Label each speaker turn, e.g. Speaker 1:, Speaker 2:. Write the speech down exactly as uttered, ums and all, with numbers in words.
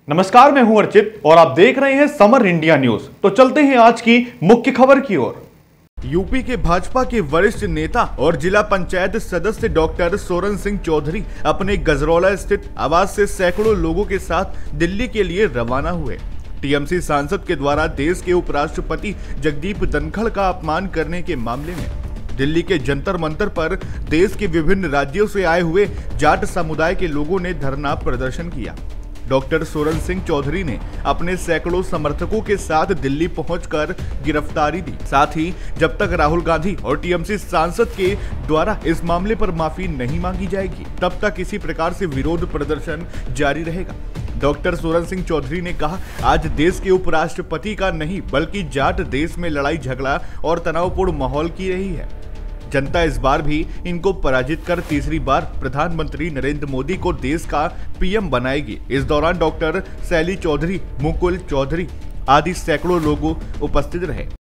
Speaker 1: नमस्कार, मैं हूं अर्चित और आप देख रहे हैं समर इंडिया न्यूज। तो चलते हैं आज की मुख्य खबर की ओर। यूपी के भाजपा के वरिष्ठ नेता और जिला पंचायत सदस्य डॉक्टर सोरन सिंह चौधरी अपने गजरौला स्थित आवास से सैकड़ों लोगों के साथ दिल्ली के लिए रवाना हुए। टीएमसी सांसद के द्वारा देश के उपराष्ट्रपति जगदीप धनखड़ का अपमान करने के मामले में दिल्ली के जंतर मंतर पर देश के विभिन्न राज्यों से आए हुए जाट समुदाय के लोगों ने धरना प्रदर्शन किया। डॉक्टर सोरन सिंह चौधरी ने अपने सैकड़ों समर्थकों के साथ दिल्ली पहुंचकर गिरफ्तारी दी। साथ ही जब तक राहुल गांधी और टीएमसी सांसद के द्वारा इस मामले पर माफी नहीं मांगी जाएगी, तब तक इसी प्रकार से विरोध प्रदर्शन जारी रहेगा। डॉक्टर सोरन सिंह चौधरी ने कहा, आज देश के उपराष्ट्रपति का नहीं बल्कि जाट देश में लड़ाई झगड़ा और तनावपूर्ण माहौल की रही है। जनता इस बार भी इनको पराजित कर तीसरी बार प्रधानमंत्री नरेंद्र मोदी को देश का पीएम बनाएगी। इस दौरान डॉक्टर शैली चौधरी, मुकुल चौधरी आदि सैकड़ों लोग उपस्थित रहे।